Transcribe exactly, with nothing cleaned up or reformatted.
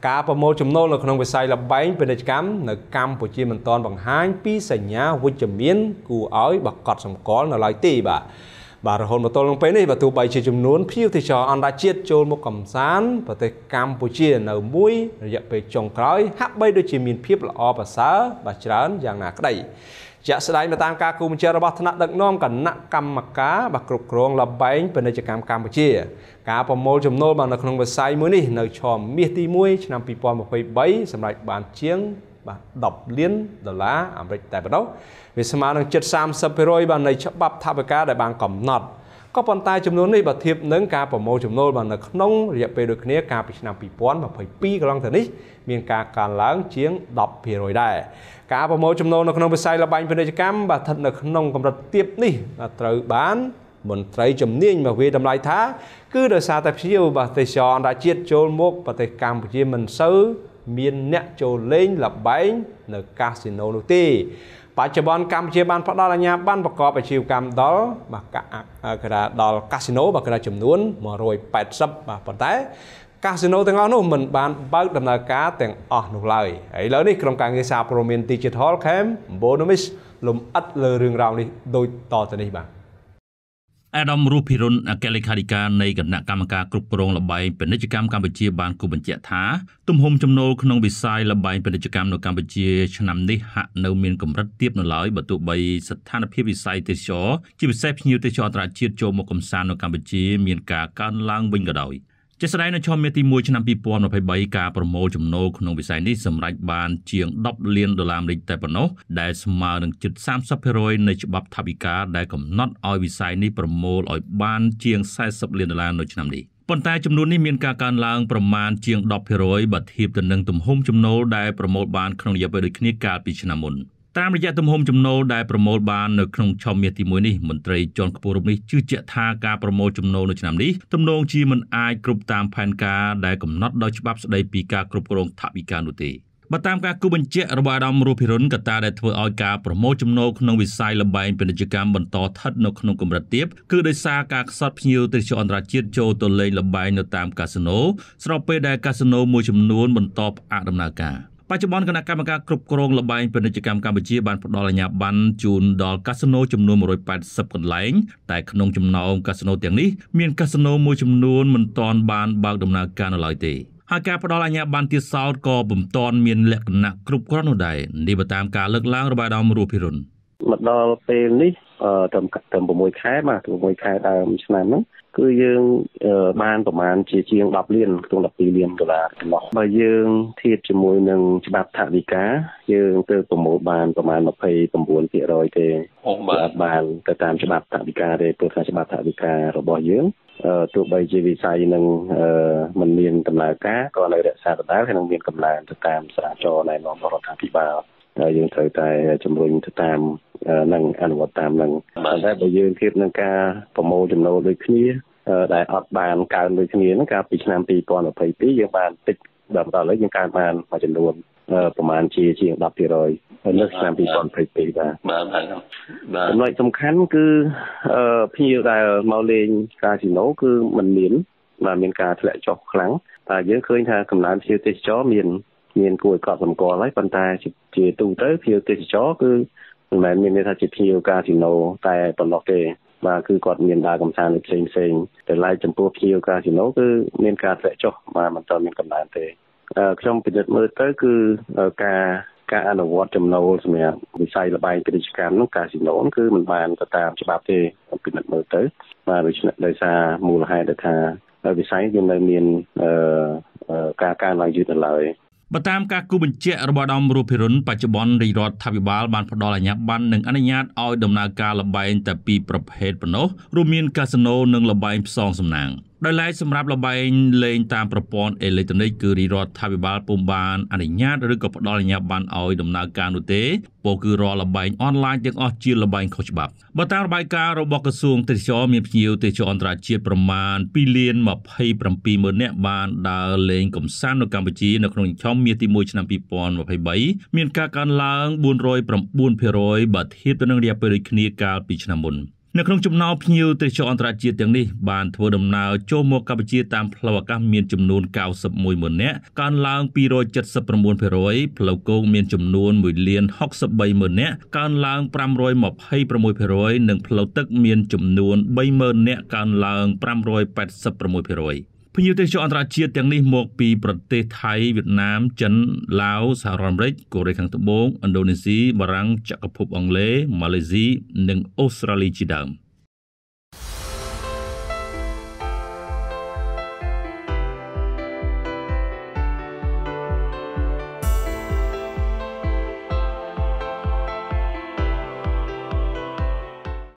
ការប្រមូលចំណូលនៅក្នុងវិស័យល្បែងពាណិជ្ជកម្មនៅកម្ពុជាមិនទាន់បង្ហាញពីសញ្ញាវិជ្ជមានគួរឲ្យបាក់កត់សម្គាល់នៅឡើយទេបាទបាទរហូតមកទល់នឹងពេលនេះបាទទោះបីជាចំនួនភ្ញៀវទេសចរអន្តរជាតិចូលមកកំសាន្តប្រទេសកម្ពុជានៅមួយរយៈពេលចុងក្រោយហាក់បីដូចជាមានភាពល្អប្រសើរបាទច្រើនយ៉ាងណាក្តីជាក់ស្ដែងតាមការគូបញ្ជារបស់ថ្នាក់ដឹកនាំគណៈកម្មការបាទគ្រប់គ្រងល្បែងពាណិជ្ជកម្មកម្ពុជាការប្រមូលចំណូលបាននៅក្នុងវិស័យមួយនេះនៅឈមមាសទីមួយឆ្នាំពីរពាន់ម្ភៃបីសម្រាប់បានជាងបាទដប់លានដុល្លារអាមេរិកតែប៉ុណ្ណោះវាស្មើនឹងជិតសាមសិបភាគរយបាននៃច្បាប់ថវិកាដែលបានកំណត់ក៏ប៉ុន្តែចំនួននេះបើធៀបនឹងការប្រមូលចំណូលបាននៅក្នុងរយៈពេលដូចគ្នាកាលពីឆ្នាំពីរពាន់ម្ភៃពីរកន្លងទៅនេះមានការកើនឡើងជាងដប់ភាគរយដែរការប្រមូលចំណូលនៅក្នុងវិស័យល្បែងពាណិជ្ជកម្មបាទស្ថិតនៅក្នុងកម្រិតទាបនេះត្រូវបានមន្ត្រីជំនាញមកវាតម្លៃថាគឺដោយសារតែភ្ញៀវបាទទេសចរអន្តរជាតិចូលមកប្រទេសកម្ពុជាមិនសូវមានអ្នកចូលលេងល្បែងនៅកាស៊ីណូនោះទេបច្ចុប្បន្នកម្ពុជាបានផ្ដល់អាជ្ញាប័ណ្ណប្រកបអាជីវកម្មដល់បាទគេថាដល់កាស៊ីណូបាទគេថាចំនួនមួយរយប៉ែតសិបបាទប៉ុន្តែកាស៊ីណូទាំងអស់នោះមិនបានបើកដំណើរការទាំងអស់នោះឡើយហើយឥឡូវនេះក្រុមការងារសារព័ត៌មាន Digital Cam Bonomis លំអិតលើរឿងរ៉ាវនេះដូចតទៅនេះបាទអាដាមរូភិរុនអគ្គលេខាធិការនៃគណៈកម្មការគ្រប់គ្រងល្បែងពាណិជ្ជកម្មកម្ពុជាបានគូបញ្ជាក់ថាទំហំចំណូលក្នុងវិស័យល្បែងពាណិជ្ជកម្មនៅកម្ពុជាឆ្នាំនេះហាក់នៅមានកម្រិតទាបនៅឡើយបើទោះបីស្ថានភាពវិស័យទេសចរជាពិសេសភ្ញៀវទេសចរអន្តរជាតិចូលមកកម្សាន្តនៅកម្ពុជាមានការកើនឡើងវិញក៏ដោយជាស្ដែងនៅឆ្នាំទីមួយឆ្នាំពីរពាន់ម្ភៃបីការប្រមូលចំណូលក្នុងវិស័យនេះសម្រេចបានជាងដប់លានដុល្លារអាមេរិកតែប៉ុណ្ណោះដែលស្មើនឹងជិតសាមសិបភាគរយនៃច្បាប់ថវិកាដែលកំណត់ឲ្យវិស័យនេះប្រមូលឲ្យបានជាងសែសិបលានដុល្លារនៅឆ្នាំនេះប៉ុន្តែចំនួននេះមានការកើនឡើងប្រមាណជាងដប់ភាគរយបើធៀបទៅនឹងទំហំចំណូលដែលប្រមូលបានក្នុងរយៈពេលដូចគ្នាកាលពីឆ្នាំមុនតាមរយៈទំហំចំណូលដែលប្រមូលបាននៅក្នុងឆមាសទីមួយនេះមន្ត្រីជាន់ខ្ពស់រូបនេះជឿជាក់ថាការប្រមូលចំណូលនៅឆ្នាំនេះទំនងជាមិនអាចគ្រប់តាមផែនការដែលកំណត់ដោយច្បាប់ស្តីពីការគ្រប់គ្រងថវិកានោះទេបើតាមការគូបញ្ជាក់របស់អាដាមរូភិរុនកត្តាដែលធ្វើឲ្យការប្រមូលចំណូលក្នុងវិស័យល្បែងពាណិជ្ជកម្មបន្តស្ថិតនៅក្នុងកម្រិតទាបគឺដោយសារការខ្សត់ភ្ញៀវទេសចរអន្តរជាតិចូលទៅលេងល្បែងនៅតាមកាស៊ីណូស្របពេលដែលកាស៊ីណូមួយចំនួនបន្តផ្អាកដំណើរការបច្ចុប្បន្នគណៈកម្មការគ្រប់គ្រងល្បែងពាណិជ្ជកម្មកម្ពុជាបានផ្ដល់អាជ្ញាប័ណ្ណជូនដល់កាស៊ីណូចំនួនមួយរយប៉ែតសិបកន្លែងតែក្នុងចំណោមកាស៊ីណូទាំងនេះមានកាស៊ីណូមួយចំនួនមិនទាន់បានបើកដំណើរការនៅឡើយទេហើយការផ្ដល់អាជ្ញាប័ណ្ណទៀតសោតក៏ពុំទាន់មានលក្ខណៈគ្រប់គ្រាន់នោះដែរនេះបើតាមការលើកឡើងរបស់អាដាមរូភិរុនមកដល់ពេលនេះអឺត្រឹមត្រឹម6ខែបាទ6ខែដើមឆ្នាំហ្នឹងគឺយើងបានប្រមាណជាជាងដប់លានក្នុងដប់ពីរលានដុល្លារចំណុះបើយើងធៀបជាមួយនឹងច្បាប់ថវិកាយើងទៅប្រមូលបានប្រមាណម្ភៃប្រាំបួនភាគរយទេបាទបានទៅតាមច្បាប់ថវិកាទេព្រោះថាច្បាប់ថវិការបស់យើងអឺទោះបីជាវិស័យនឹងអឺមិនមានដំណើរការក៏នៅរក្សាដដែលហើយនឹងមានកម្លាំងទៅតាមចរាចរណ៍ណែនាំរបស់រដ្ឋាភិបាលហើយយើងត្រូវតែជំរុញទៅតាមនឹងអនុវត្តតាមនឹងតែបើយើងធៀបនឹងការប្រមូលចំណូលដូចគ្នាដែលអត់បានកើនដូចគ្នាហ្នឹងកាលពីឆ្នាំពីរពាន់ម្ភៃពីរយើងបានតិចដល់ដល់ឥឡូវយើងកើនបានមួយចំនួនប្រមាណជាជាងដប់ភាគរយនៅឆ្នាំពីរពាន់ម្ភៃពីរបាទបាទបាទចំណុចសំខាន់គឺភ្ញៀវដែលមកលេងកាស៊ីណូគឺมันមានបាទមានការធ្លាក់ចុះខ្លាំងតែយើងឃើញថាកំណើនភ្ញៀវទេសចរមានមានគួរឲ្យកត់សម្គាល់ហើយប៉ុន្តែជាទូទៅភ្ញៀវទេសចរគឺមិនមែនមានន័យថាជាភ្ញៀវកាស៊ីណូតែប៉ុណ្ណោះទេបាទគឺគាត់មានដើរកំសាន្តផ្សេងផ្សេងតែឡែកចំពោះភ្ញៀវកាស៊ីណូគឺមានការធ្លាក់ចុះបាទមិនទាន់មានកំណើនទេខ្ញុំពិនិត្យមើលទៅគឺការការអនុវត្តចំណូលសម្រាប់វិស័យល្បែងពាណិជ្ជកម្មនោះកាស៊ីណូគឺមិនបានទៅតាមច្បាប់ទេពិនិត្យមើលទៅបាទដូច្នេះដោយសារមូលហេតុថាវិស័យវានៅមានការកើនឡើងយឺតនៅឡើយបើតាមការគូបញ្ជាក់របស់អាដាមរូភិរុនបច្ចុប្បន្នរាជរដ្ឋាភិបាលបានផ្ដល់អាជ្ញាប័ណ្ណនិងអនុញ្ញាតឲ្យដំណើរការល្បែងតែពីរប្រភេទប៉ុណ្ណោះរួមមានកាស៊ីណូនិងល្បែងផ្សងសំណាងដោយឡែកសម្រាប់ល្បែងលេងតាមប្រព័ន្ធអេឡិចត្រូនិកគឺរាជរដ្ឋាភិបាលពុំបានអនុញ្ញាតឬក៏ផ្ដល់អាជ្ញាប័ណ្ណឲ្យដំណើរការនោះទេពោលគឺរាល់ល្បែងអនឡាញទាំងអស់ជាល្បែងខុសច្បាប់បើតាមរបាយការណ៍របស់ក្រសួងទេសចរមានភ្ញៀវទេសចរអន្តរជាតិប្រមាណពីរលានម្ភៃប្រាំពីរម៉ឺននាក់បានដើរលេងកម្សាន្តនៅកម្ពុជានៅក្នុងឆមាសទីមួយឆ្នាំពីរពាន់ម្ភៃបីមានការកើនឡើងបួនរយប្រាំបួនភាគរយបើធៀបទៅនឹងរយៈពេលដូចគ្នាកាលពីឆ្នាំមុននៅក្នុងចំណោមភ្ញៀវទេសចរអន្តរជាតិទាំងនេះបានធ្វើដំណើរចូលមកកម្ពុជាតាមផ្លូវអាកាសមានចំនួនเก้าสิบเอ็ดម៉ឺននាក់កើនឡើងពីររយเจ็ดสิบเก้า%ផ្លូវគោកមានចំនួនមួយលានหกสิบสามម៉ឺននាក់កើនឡើងห้าร้อยยี่สิบหก%និងផ្លូវទឹកមានចំនួន三ម៉ឺននាក់កើនឡើងห้าร้อยแปดสิบหก%ភ្ញៀវទេសចរអន្តរជាតិទាំងនេះមកពីប្រទេសថៃវៀតណាមចិនឡាវសហរដ្ឋអាមេរិកកូរ៉េខាងត្បូងឥណ្ឌូនេស៊ីបារាំងចក្រភពអង់គ្លេសម៉ាឡេស៊ីនិងអូស្ត្រាលីជាដើម